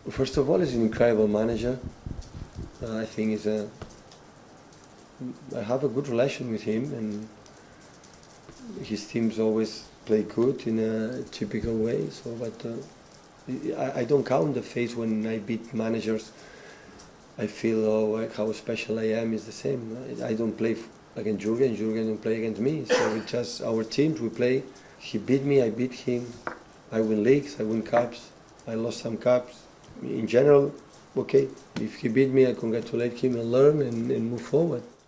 First of all, he's an incredible manager. I think I have a good relation with him, and his teams always play good in a typical way. So, but I don't count the phase when I beat managers. I feel like how special I am is the same. I don't play against Jurgen. Jurgen don't play against me. So it's just our teams. We play. He beat me. I beat him. I win leagues. I win cups. I lost some cups. In general, okay. If he beat me, I congratulate him and learn and move forward.